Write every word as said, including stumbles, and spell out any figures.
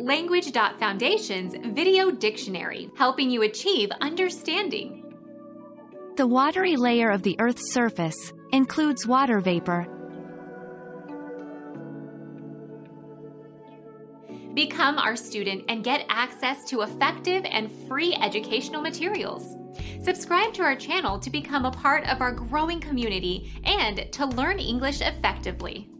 Language Foundation's Video Dictionary, helping you achieve understanding. The watery layer of the Earth's surface includes water vapor. Become our student and get access to effective and free educational materials. Subscribe to our channel to become a part of our growing community and to learn English effectively.